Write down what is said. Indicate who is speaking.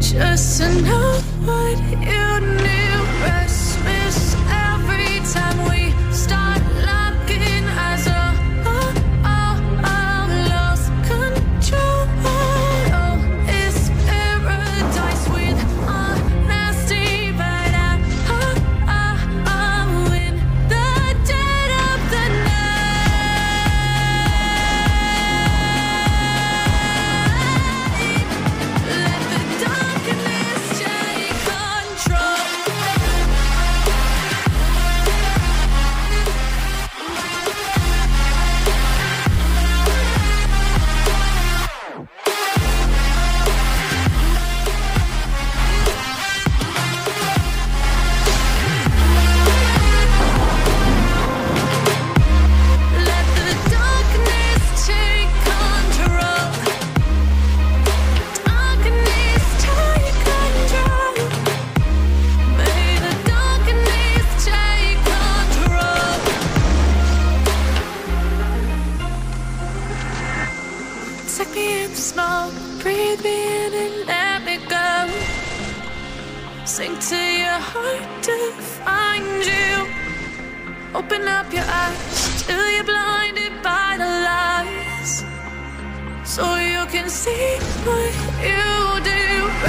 Speaker 1: just to know what you knew. Restless every time we start locking eyes. Lost control. Oh, it's paradise with honesty, but I'm in the dead of the night. Let the darkness take control. Let the darkness take control. Darkness take control. May the darkness take control. Take me in the smoke, breathe me in and let me go. Sink to your heart to find you. Open up your eyes till you're blinded by the lies, so you can see what you do.